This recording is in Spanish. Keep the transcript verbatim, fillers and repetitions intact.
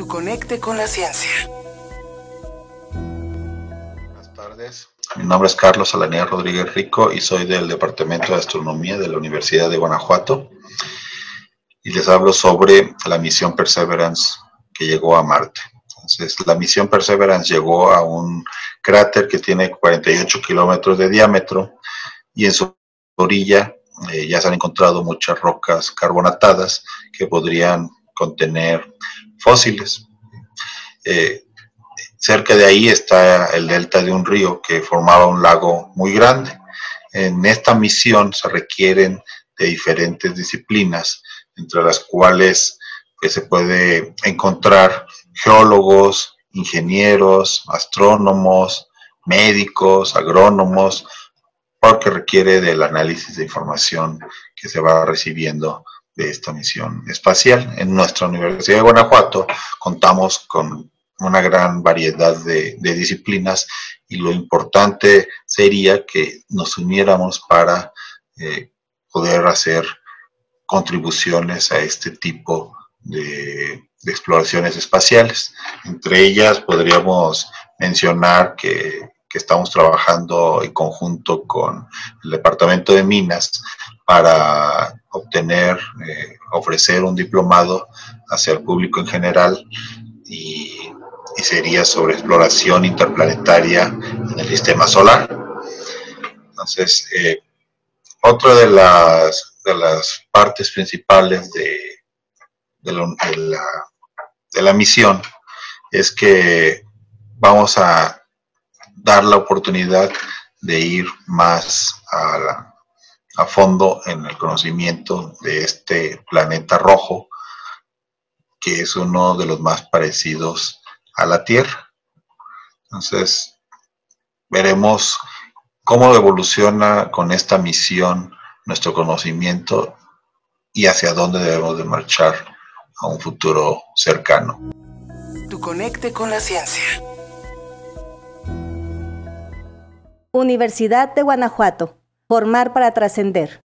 Tu conecte con la ciencia. Buenas tardes. Mi nombre es Carlos Alanía Rodríguez Rico y soy del Departamento de Astronomía de la Universidad de Guanajuato. Y les hablo sobre la misión Perseverance que llegó a Marte. Entonces, la misión Perseverance llegó a un cráter que tiene cuarenta y ocho kilómetros de diámetro y en su orilla eh, ya se han encontrado muchas rocas carbonatadas que podrían contener fósiles. Eh, cerca de ahí está el delta de un río que formaba un lago muy grande. En esta misión se requieren de diferentes disciplinas, entre las cuales pues, se puede encontrar geólogos, ingenieros, astrónomos, médicos, agrónomos, porque requiere del análisis de información que se va recibiendo de esta misión espacial. En nuestra Universidad de Guanajuato contamos con una gran variedad de, de disciplinas y lo importante sería que nos uniéramos para eh, poder hacer contribuciones a este tipo de, de exploraciones espaciales. Entre ellas podríamos mencionar que, que estamos trabajando en conjunto con el Departamento de Minas para obtener, eh, ofrecer un diplomado hacia el público en general y, y sería sobre exploración interplanetaria en el sistema solar. Entonces, eh, otra de las, de las partes principales de, de, lo, de, la, de la misión es que vamos a dar la oportunidad de ir más a, la, a fondo en el conocimiento de este planeta rojo, que es uno de los más parecidos a la Tierra. Entonces, veremos cómo evoluciona con esta misión nuestro conocimiento y hacia dónde debemos de marchar a un futuro cercano. Tu conecte con la ciencia. Universidad de Guanajuato. Formar para trascender.